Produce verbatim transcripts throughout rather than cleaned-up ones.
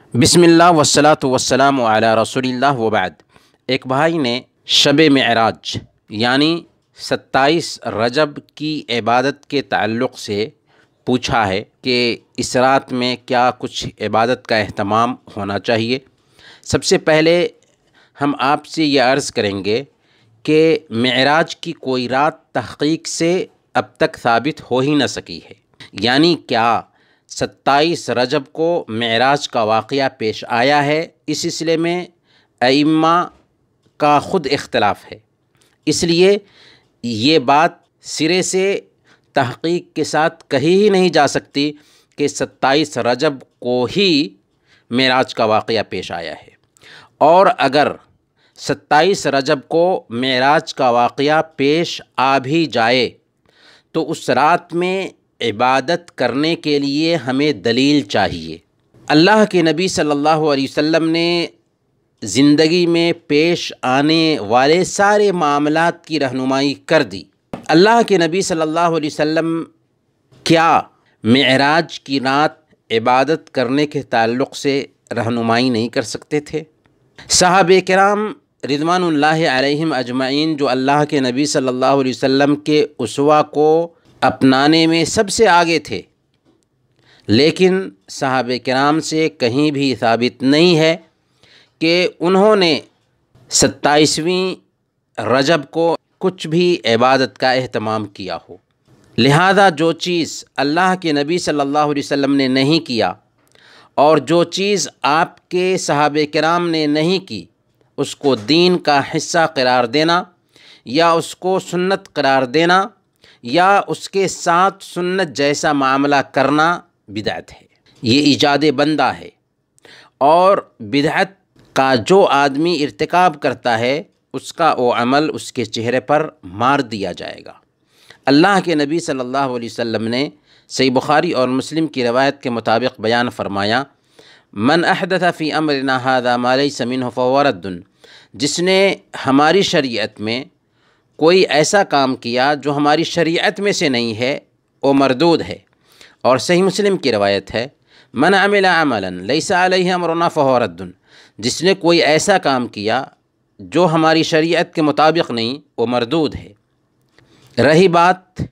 بسم اللہ والصلاة والسلام علی رسول اللہ وبعد۔ ایک بھائی نے شب معراج یعنی ستائیس رجب کی عبادت کے تعلق سے پوچھا ہے کہ اس رات میں کیا کچھ عبادت کا اہتمام ہونا چاہیے۔ سب سے پہلے ہم آپ سے یہ عرض کریں گے کہ معراج کی کوئی رات تحقیق سے اب تک ثابت ہو ہی نہ سکی ہے، یعنی کیا ستائیس رجب کو معراج کا واقعہ پیش آیا ہے، اس سلسلے میں ائمہ کا خود اختلاف ہے۔ اس لیے یہ بات سرے سے تحقیق کے ساتھ کہی ہی نہیں جا سکتی کہ ستائیس رجب کو ہی معراج کا واقعہ پیش آیا ہے، اور اگر ستائیس رجب کو معراج کا واقعہ پیش آ بھی جائے تو اس رات میں عبادت کرنے کے لیے ہمیں دلیل چاہیے۔ اللہ کے نبی صلی اللہ علیہ وسلم نے زندگی میں پیش آنے والے سارے معاملات کی رہنمائی کر دی۔ اللہ کے نبی صلی اللہ علیہ وسلم کیا معراج کی رات عبادت کرنے کے تعلق سے رہنمائی نہیں کر سکتے تھے؟ صحابہ کرام رضوان اللہ علیہم اجمعین جو اللہ کے نبی صلی اللہ علیہ وسلم کے اسوہ کو اپنانے میں سب سے آگے تھے، لیکن صحابہ کرام سے کہیں بھی ثابت نہیں ہے کہ انہوں نے ستائیسویں رجب کو کچھ بھی عبادت کا اہتمام کیا ہو۔ لہذا جو چیز اللہ کے نبی صلی اللہ علیہ وسلم نے نہیں کیا اور جو چیز آپ کے صحابہ کرام نے نہیں کی، اس کو دین کا حصہ قرار دینا یا اس کو سنت قرار دینا یا اس کے ساتھ سنت جیسا معاملہ کرنا بدعت ہے، یہ ایجاد بندہ ہے، اور بدعت کا جو آدمی ارتکاب کرتا ہے اس کا وہ عمل اس کے چہرے پر مار دیا جائے گا۔ اللہ کے نبی صلی اللہ علیہ وسلم نے صحیح بخاری اور مسلم کی روایت کے مطابق بیان فرمایا، من احدث فی امرنا ھذا ما لیس منہ فہو رد، جس نے ہماری شریعت میں کوئی ایسا کام کیا جو ہماری شریعت میں سے نہیں ہے وہ مردود ہے۔ اور صحیح مسلم کی روایت ہے، من عمل عملا لیس علیہ امرنا فہو رد، جس نے کوئی ایسا کام کیا جو ہماری شریعت کے مطابق نہیں وہ مردود ہے۔ رہی بات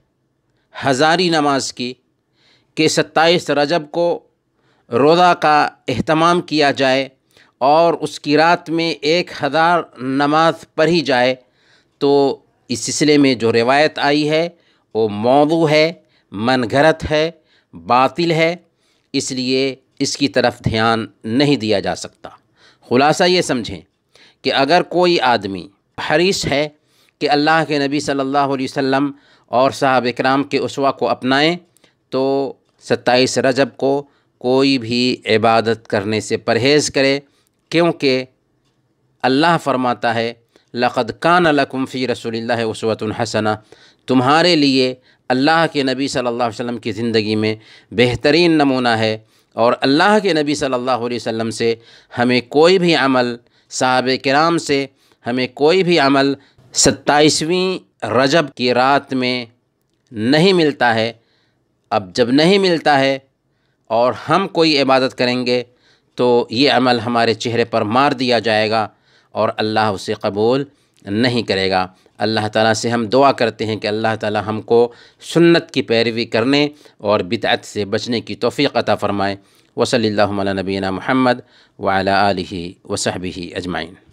ہزاری نماز کی کہ ستائیس رجب کو روزہ کا اہتمام کیا جائے اور اس کی رات میں ایک ہزار نماز پڑھی جائے، تو اس سلسلے میں جو روایت آئی ہے وہ موضوع ہے، من گھڑت ہے، باطل ہے، اس لیے اس کی طرف دھیان نہیں دیا جا سکتا۔ خلاصہ یہ سمجھیں کہ اگر کوئی آدمی حریص ہے کہ اللہ کے نبی صلی اللہ علیہ وسلم اور صحابہ کرام کے اسوہ کو اپنائیں تو ستائیس رجب کو کوئی بھی عبادت کرنے سے پرہیز کرے، کیونکہ اللہ فرماتا ہے لقد کان لکم فی رسول اللہ اسوۃ حسنہ، تمہارے لیے اللہ کے نبی صلی اللہ علیہ وسلم کی زندگی میں بہترین نمونہ ہے، اور اللہ کے نبی صلی اللہ علیہ وسلم سے ہمیں کوئی بھی عمل، صحابہ کرام سے ہمیں کوئی بھی عمل ستائیسویں رجب کی رات میں نہیں ملتا ہے۔ اب جب نہیں ملتا ہے اور ہم کوئی عبادت کریں گے تو یہ عمل ہمارے چہرے پر مار دیا جائے گا اور اللہ اسے قبول نہیں کرے گا۔ اللہ تعالیٰ سے ہم دعا کرتے ہیں کہ اللہ تعالیٰ ہم کو سنت کی پیروی کرنے اور بدعت سے بچنے کی توفیق عطا فرمائے۔ وصلی اللہ علی نبینا محمد وعلی آلہ وصحبہ اجمعین۔